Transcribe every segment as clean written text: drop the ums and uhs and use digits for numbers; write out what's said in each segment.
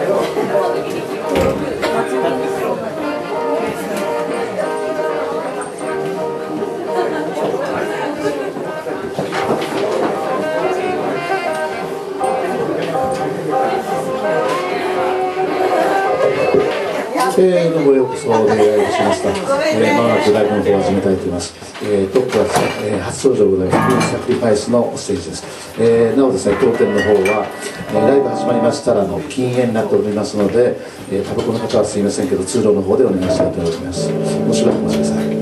どうもようこそお願いしました。まもなくライブの方を始めたいと思います。トップはですね、初登場でございます。サクリファイスのステージです。なおですね、当店の方は、ライブ始まりましたら禁煙になっておりますので、タバコの方はすいませんけど、通路の方でお願いしたいと思います。もしばらくお待ちください。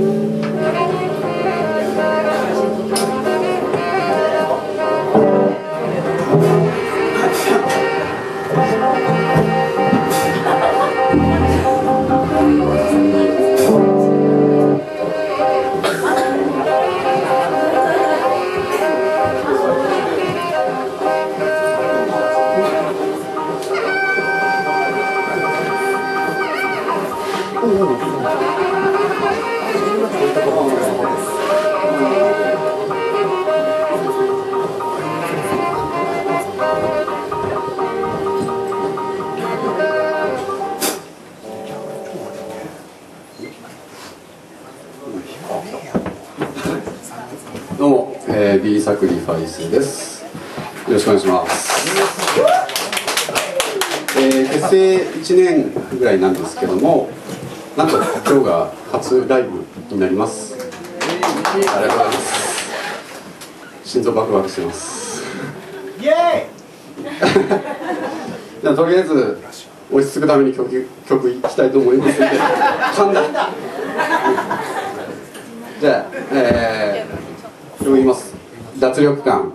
どうも、B サクリファイスです。よろしくお願いします。結成1年ぐらいなんですけども、なんと今日が初ライブになります。ありがとうございます。心臓バクバクしてます。イエーイとりあえず落ち着くために曲いきたいと思いますので、噛んだ。じゃあ、読みます。脱力感。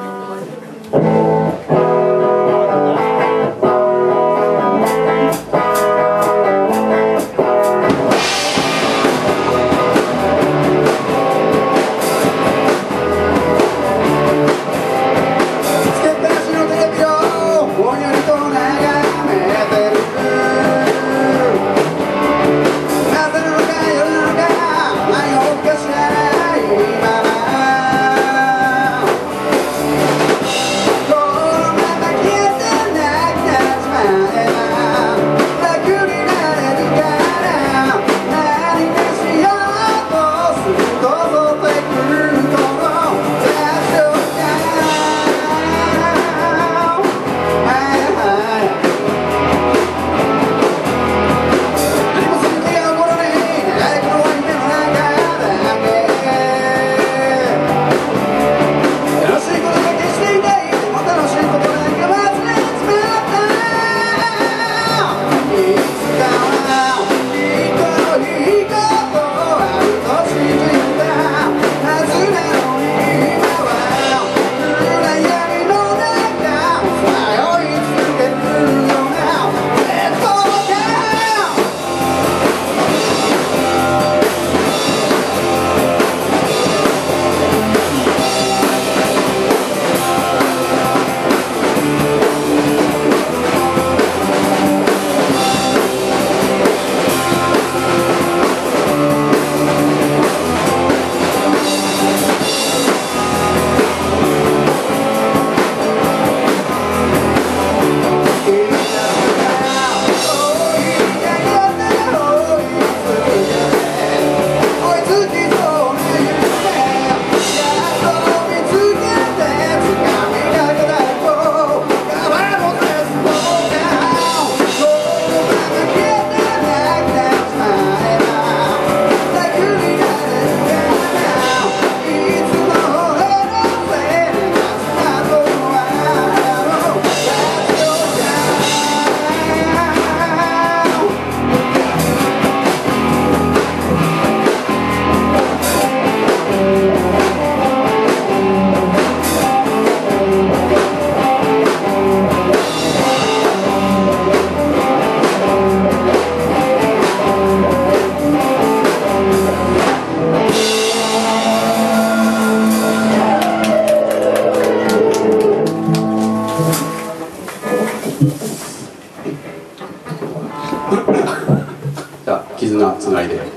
じゃあ絆つないで。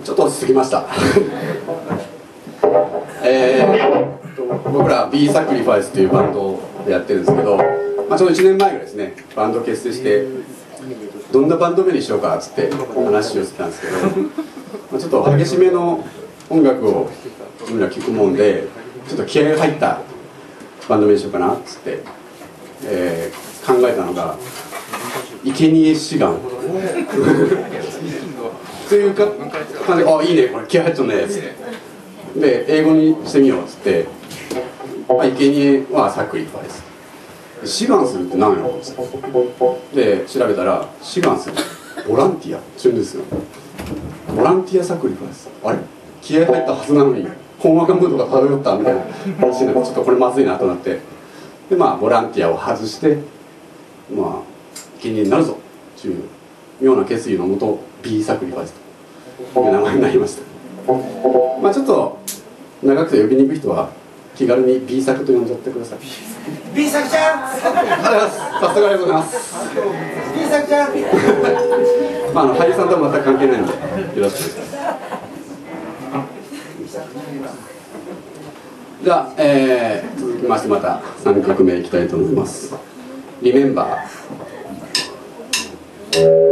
ちょっと落ち着きました僕ら B サクリファイスというバンドでやってるんですけど、ちょうど1年前ぐらいですね、バンド結成してどんなバンド名にしようかっつって話をしてたんですけど、ちょっと激しめの音楽をみんな聴くもんで、ちょっと気合が入ったバンド名にしようかなっつって、考えたのが生贄志願というか感じで、あ、いいね、これ気合入っちゃうねっつって、で英語にしてみようっつって、生贄はサクリファイス、志願するって何やろっつってで調べたら、志願するボランティアって言うんですよ。ボランティアサクリファイス、あれ気合入ったはずなのにほんわかムードが漂ったみたいな話になって、ちょっとこれまずいなとなって、でボランティアを外して、生贄になるぞという妙な決意のもと B サクリファイスという名前になりました。ちょっと長くて呼びにくい人は気軽に B 作と呼んじゃってください。 B 作ちゃん、 早速ありがとうございます。 B 作ちゃん俳優さんとは全く関係ないのでよろしくお願いします。じゃあ、続きましてまた3曲目いきたいと思います。リメンバー。